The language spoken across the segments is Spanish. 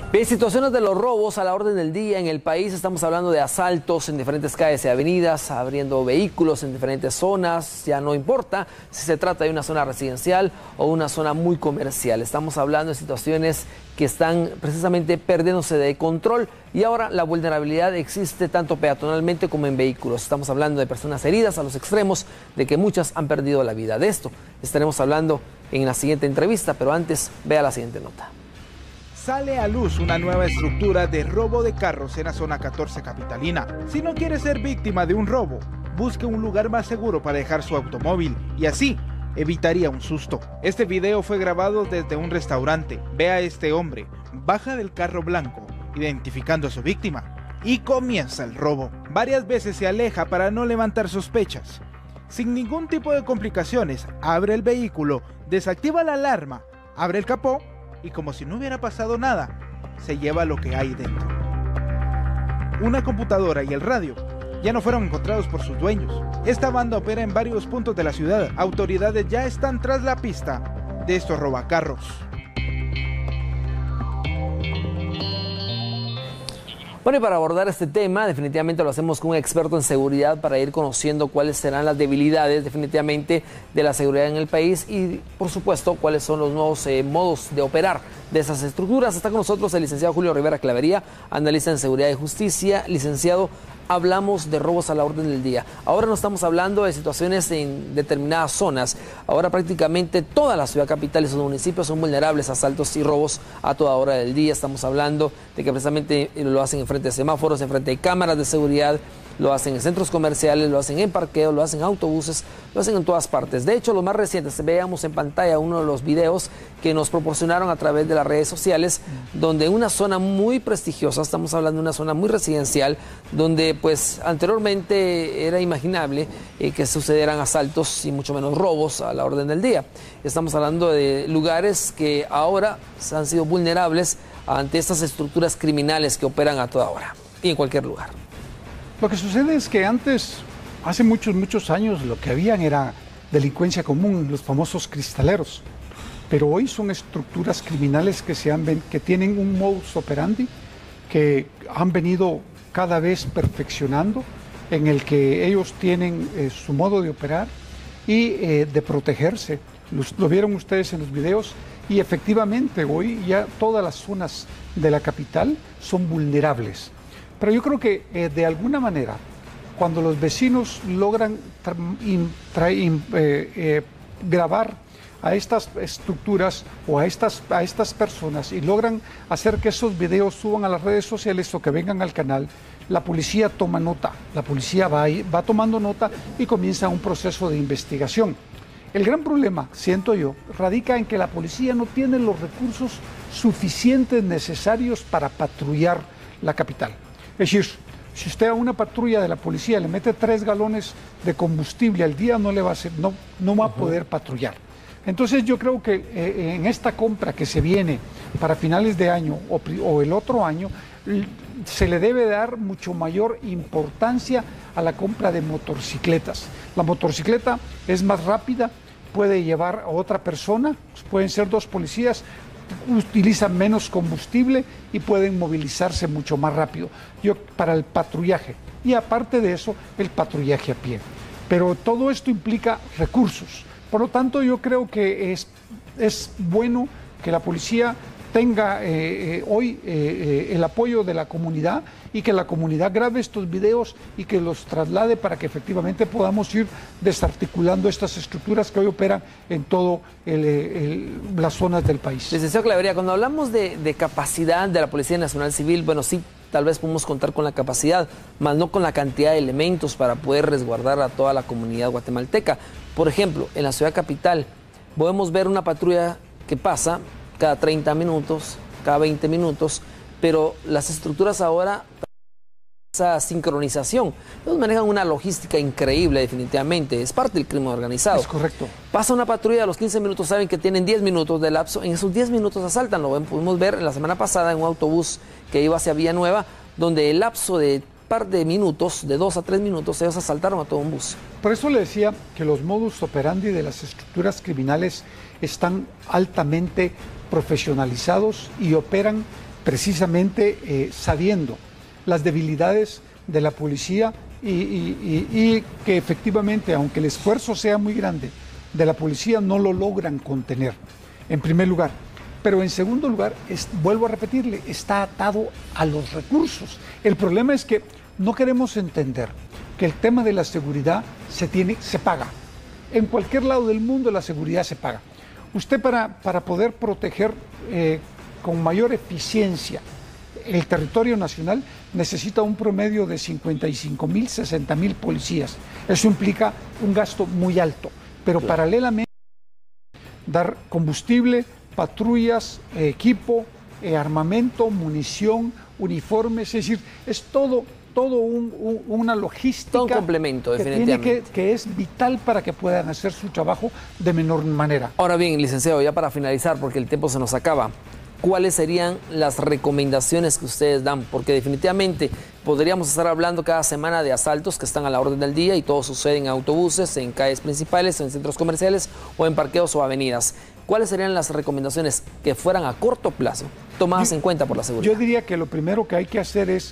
Bien, situaciones de los robos a la orden del día en el país. Estamos hablando de asaltos en diferentes calles y avenidas, abriendo vehículos en diferentes zonas. Ya no importa si se trata de una zona residencial o una zona muy comercial. Estamos hablando de situaciones que están precisamente perdiéndose de control y ahora la vulnerabilidad existe tanto peatonalmente como en vehículos. Estamos hablando de personas heridas a los extremos de que muchas han perdido la vida. De esto estaremos hablando en la siguiente entrevista, pero antes vea la siguiente nota. Sale a luz una nueva estructura de robo de carros en la zona 14 capitalina. Si no quiere ser víctima de un robo, busque un lugar más seguro para dejar su automóvil y así evitaría un susto. Este video fue grabado desde un restaurante. Ve a este hombre, baja del carro blanco, identificando a su víctima y comienza el robo. Varias veces se aleja para no levantar sospechas. Sin ningún tipo de complicaciones, abre el vehículo, desactiva la alarma, abre el capó y como si no hubiera pasado nada, se lleva lo que hay dentro. Una computadora y el radio ya no fueron encontrados por sus dueños. Esta banda opera en varios puntos de la ciudad. Autoridades ya están tras la pista de estos robacarros. Bueno, y para abordar este tema, definitivamente lo hacemos con un experto en seguridad para ir conociendo cuáles serán las debilidades definitivamente de la seguridad en el país y, por supuesto, cuáles son los nuevos modos de operar de esas estructuras. Está con nosotros el licenciado Julio Rivera Clavería, analista en seguridad y justicia. Licenciado, hablamos de robos a la orden del día. Ahora no estamos hablando de situaciones en determinadas zonas. Ahora prácticamente toda la ciudad capital y sus municipios son vulnerables a asaltos y robos a toda hora del día. Estamos hablando de que precisamente lo hacen en frente de semáforos, en frente de cámaras de seguridad, lo hacen en centros comerciales, lo hacen en parqueos, lo hacen en autobuses, lo hacen en todas partes. De hecho, lo más reciente, veamos en pantalla uno de los videos que nos proporcionaron a través de las redes sociales, donde en una zona muy prestigiosa, estamos hablando de una zona muy residencial, donde pues anteriormente era imaginable que sucedieran asaltos y mucho menos robos a la orden del día. Estamos hablando de lugares que ahora han sido vulnerables ante estas estructuras criminales que operan a toda hora y en cualquier lugar. Lo que sucede es que antes, hace muchos años, lo que habían era delincuencia común, los famosos cristaleros. Pero hoy son estructuras criminales que tienen un modus operandi que han venido cada vez perfeccionando, en el que ellos tienen su modo de operar y de protegerse. Lo vieron ustedes en los videos y efectivamente hoy ya todas las zonas de la capital son vulnerables. Pero yo creo que de alguna manera, cuando los vecinos logran grabar a estas estructuras o a estas personas y logran hacer que esos videos suban a las redes sociales o que vengan al canal, la policía toma nota, la policía va tomando nota y comienza un proceso de investigación. El gran problema, siento yo, radica en que la policía no tiene los recursos suficientes necesarios para patrullar la capital. Es decir, si usted a una patrulla de la policía le mete 3 galones de combustible al día, no va a poder patrullar. Entonces yo creo que en esta compra que se viene para finales de año o el otro año, se le debe dar mucho mayor importancia a la compra de motocicletas. La motocicleta es más rápida, puede llevar a otra persona, pueden ser 2 policías, utilizan menos combustible y pueden movilizarse mucho más rápido para el patrullaje. Y aparte de eso, el patrullaje a pie. Pero todo esto implica recursos. Por lo tanto, yo creo que es bueno que la policía tenga hoy el apoyo de la comunidad y que la comunidad grabe estos videos y que los traslade para que efectivamente podamos ir desarticulando estas estructuras que hoy operan en todas las zonas del país. Licenciado Clavería, cuando hablamos de capacidad de la Policía Nacional Civil, bueno, sí, tal vez podemos contar con la capacidad, más no con la cantidad de elementos para poder resguardar a toda la comunidad guatemalteca. Por ejemplo, en la ciudad capital podemos ver una patrulla que pasa cada 30 minutos, cada 20 minutos, pero las estructuras ahora, esa sincronización, ellos manejan una logística increíble definitivamente, es parte del crimen organizado. Es correcto. Pasa una patrulla, a los 15 minutos saben que tienen 10 minutos de lapso, en esos 10 minutos asaltan, lo pudimos ver en la semana pasada en un autobús que iba hacia Villanueva, donde el lapso de par de minutos, de 2 a 3 minutos, ellos asaltaron a todo un bus. Por eso le decía que los modus operandi de las estructuras criminales están altamente profesionalizados y operan precisamente sabiendo las debilidades de la policía y que efectivamente, aunque el esfuerzo sea muy grande de la policía, no lo logran contener, en primer lugar. Pero en segundo lugar, vuelvo a repetirle, está atado a los recursos. El problema es que no queremos entender que el tema de la seguridad se paga. En cualquier lado del mundo la seguridad se paga. Usted para poder proteger con mayor eficiencia el territorio nacional necesita un promedio de 55.000, 60.000 policías. Eso implica un gasto muy alto, pero paralelamente dar combustible, patrullas, equipo, armamento, munición, uniformes, es decir, es todo una logística, todo un complemento, definitivamente, que es vital para que puedan hacer su trabajo de menor manera. Ahora bien, licenciado, ya para finalizar, porque el tiempo se nos acaba, ¿cuáles serían las recomendaciones que ustedes dan? Porque definitivamente podríamos estar hablando cada semana de asaltos que están a la orden del día y todo sucede en autobuses, en calles principales, en centros comerciales o en parqueos o avenidas. ¿Cuáles serían las recomendaciones que fueran a corto plazo tomadas en cuenta por la seguridad? Yo diría que lo primero que hay que hacer es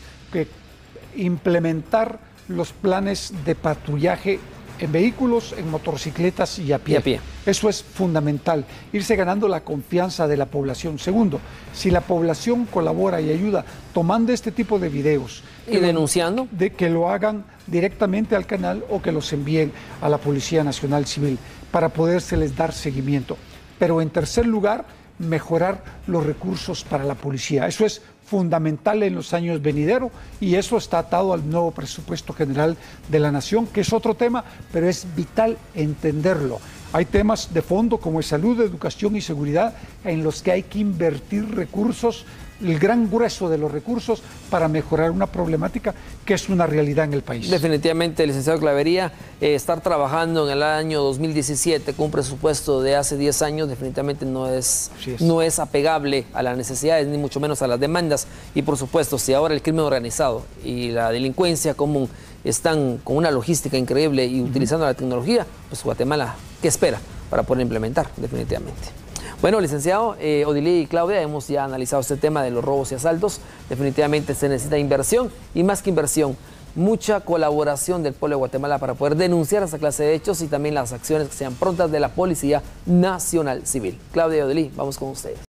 implementar los planes de patrullaje en vehículos, en motocicletas y a pie. Eso es fundamental, irse ganando la confianza de la población. Segundo, si la población colabora y ayuda tomando este tipo de videos y denunciando, que lo hagan directamente al canal o que los envíen a la Policía Nacional Civil para podérseles dar seguimiento. Pero en tercer lugar, mejorar los recursos para la policía. Eso es fundamental en los años venideros y eso está atado al nuevo presupuesto general de la nación, que es otro tema, pero es vital entenderlo. Hay temas de fondo como salud, educación y seguridad en los que hay que invertir recursos, el gran grueso de los recursos para mejorar una problemática que es una realidad en el país. Definitivamente, licenciado Clavería, estar trabajando en el año 2017 con un presupuesto de hace 10 años definitivamente no es apegable a las necesidades ni mucho menos a las demandas. Y por supuesto, si ahora el crimen organizado y la delincuencia común están con una logística increíble y utilizando la tecnología, pues Guatemala, ¿qué espera para poder implementar definitivamente? Bueno, licenciado, Odilí y Claudia, hemos ya analizado este tema de los robos y asaltos. Definitivamente se necesita inversión y más que inversión, mucha colaboración del pueblo de Guatemala para poder denunciar esta clase de hechos y también las acciones que sean prontas de la Policía Nacional Civil. Claudia y Odilí, vamos con ustedes.